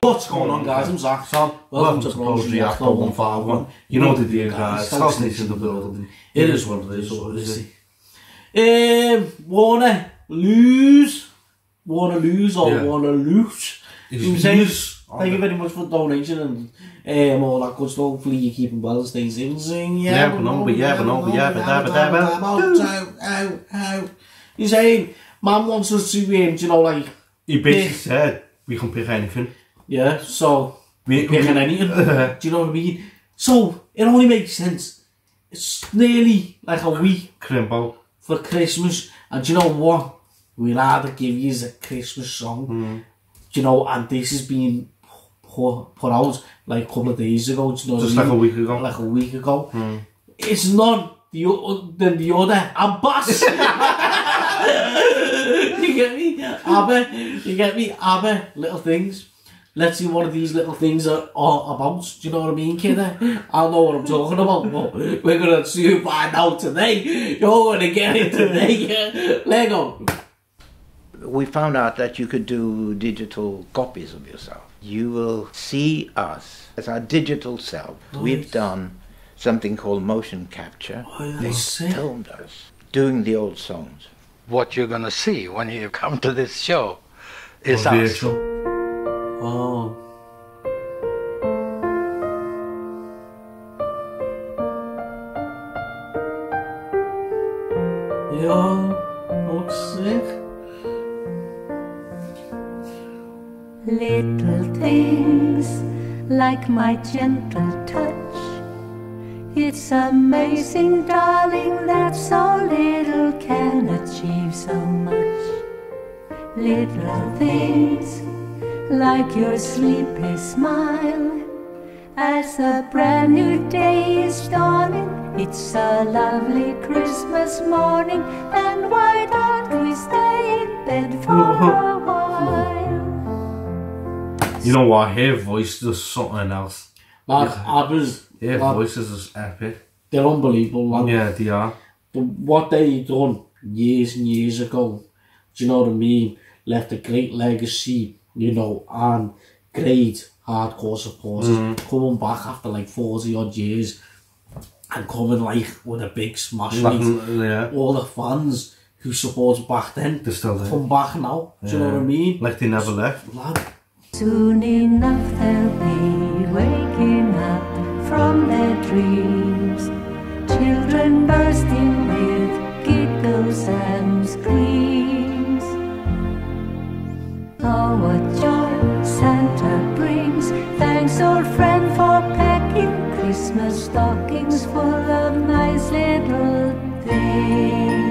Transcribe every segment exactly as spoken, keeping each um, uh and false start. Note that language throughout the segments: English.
What's going on, guys? I'm Zach. Sam. Welcome, Welcome to Poetry After one five one. You know the deal, guys. House Nation in the building. It is what it is. What is it? Um, wanna lose? Wanna lose or yeah. wanna lose? lose. Thank you very much for the donation and um, all that good stuff. Hopefully you're keeping well and staying safe and saying yeah, yeah, but no, but yeah, but no, but yeah, but yeah, but yeah, but yeah, but you're saying, man wants us to, um, you know, like... He basically said, we can pick anything. Yeah, so, we picking anything, do you know what I mean? So, it only makes sense. It's nearly like a week Crimbo. for Christmas, and do you know what? We'd rather give you a Christmas song, mm. do you know, and this has been put, put out like a couple of days ago, do you know Just what I like mean? a week ago. Like a week ago. Mm. It's not the, than the other, and Bass. You get me? Abba, you get me? Abba, little things. Let's see what of these little things are, are about. Do you know what I mean, kid? I know what I'm talking about, but we're going to soon find out today. You're going to get it today. Lego. We found out that you could do digital copies of yourself. You will see us as our digital self. Nice. We've done something called motion capture. Oh, they filmed us doing the old songs. What you're going to see when you come to this show is oh, us. Oh. Yeah, looks sick. Little things like my gentle touch. It's amazing, darling, that so little can achieve so much. Little things like your sleepy smile. As a brand new day is dawning, it's a lovely Christmas morning, and why don't we stay in bed for a while? You know what, her voice does something else. Like, Abba's... Her like, voices is epic. They're unbelievable, like. Yeah, they are. But what they done years and years ago, do you know what I mean? Left a great legacy, you know, and great hardcore supporters mm. coming back after like forty odd years and coming like with a big smash. Like, like, yeah. All the fans who supported back then, they're still there. Come back now, do yeah. you know what I mean? Like they never left. Lad. Soon enough they'll be waking up from their dreams, children bursting with giggles and screams. Oh, what joy Santa brings! Thanks, old friend, for packing Christmas stockings full of nice little things.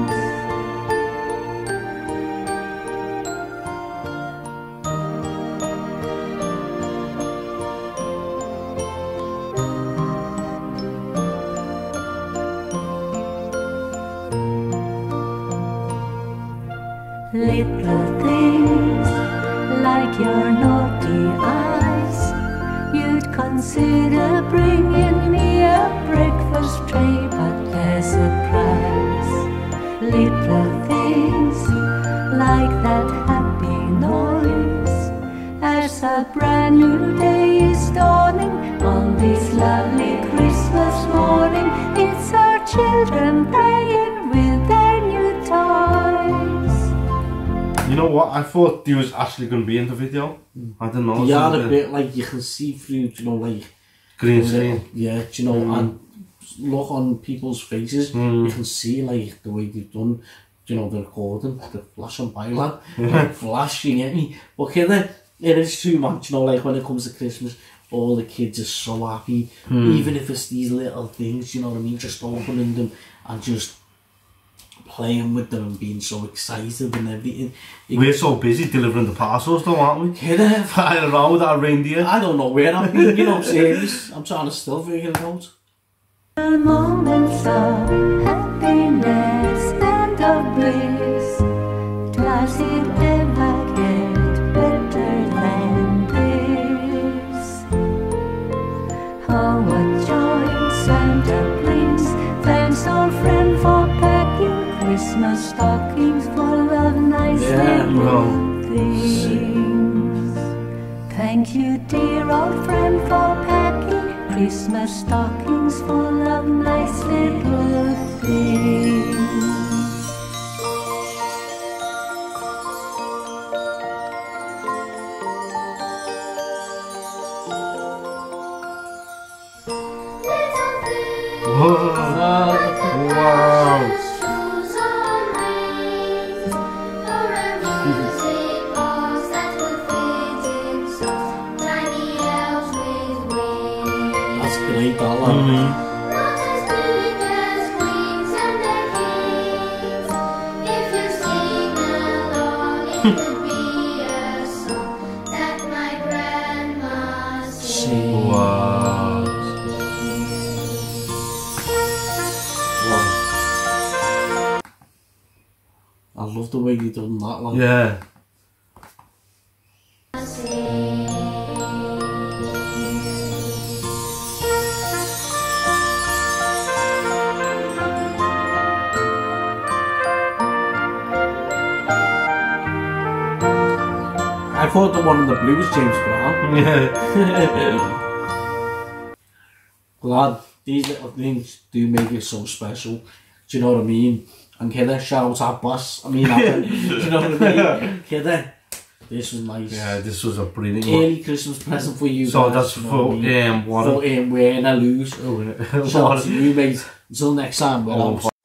Little things like your naughty eyes. You'd consider bringing me a breakfast tray, but there's a price. Little things like that happy noise as a brand new day is dawning on this lovely Christmas morning. It's our children playing with their new toys. You know what? I thought he was actually going to be in the video. I don't know. They are a bit like you can see through, you know, like green screen. Yeah, you know, mm. and look on people's faces. Mm. You can see like the way they've done, you know, the recording, the flashing by lad, like, flashing at me. But kid, it is too much, you know. Like when it comes to Christmas, all the kids are so happy, mm. even if it's these little things, you know what I mean. Just opening them and just playing with them and being so excited and everything. You We're so busy delivering the parcels though, aren't we? Kid, flying around with our reindeer. I don't know where I'm being, you know, serious. I'm trying to still figure it out. Moments of happiness and of bliss. Does it ever get better than this? Oh, what joy Santa brings. Thanks, old friend, for packing Christmas stockings full of nice yeah, little well, things. Thank you, dear old friend, for packing Christmas stockings full of nice little things. Whoa. Wow. That's great, that one. Mm-hmm. Wow. Wow. I love the way you done that one. Yeah. I thought the one in the blue was James Brown. Yeah. Glad these little things do make it so special. Do you know what I mean? And Kidder, shout out our boss. I mean, Alan, do you know what I mean? Kidder, this was nice. Yeah, this was a brilliant one. Early Christmas present for you So guys. that's you know for what I mean? um, what? For um, Win or Lose. Oh, Shout out to you, mate. Until next time, we're Oh, out.